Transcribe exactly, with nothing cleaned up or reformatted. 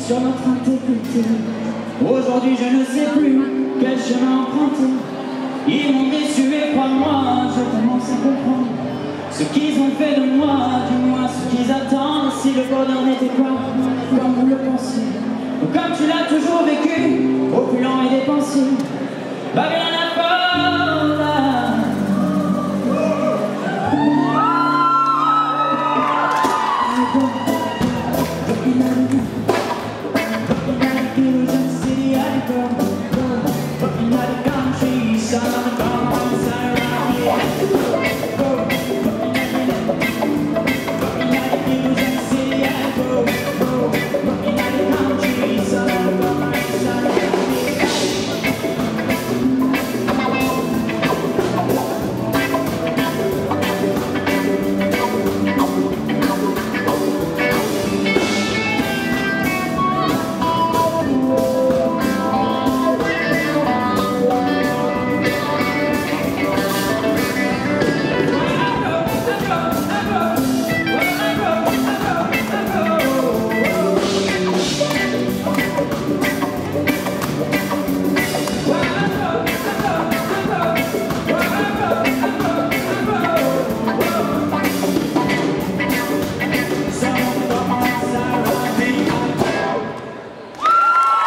sur notre intégrité. Aujourd'hui je ne sais plus quel chemin emprunter. Ils m'ont déçu et crois-moi, je commence à comprendre ce qu'ils ont fait de moi, du moins ce qu'ils attendent. Si le bonheur n'était pas comme vous le pensiez, ou comme tu l'as toujours vécu, opulent et dépensier, bah bien